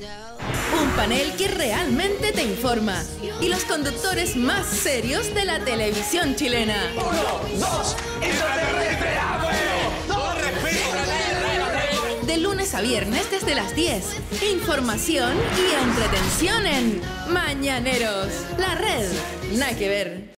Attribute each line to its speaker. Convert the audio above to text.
Speaker 1: Un panel que realmente te informa. Y los conductores más serios de la televisión chilena.
Speaker 2: 1, 2, extraterrestre, ¡Todo respeto!
Speaker 1: De lunes a viernes desde las 10. Información y entretención en Mañaneros. La red. Nada que ver.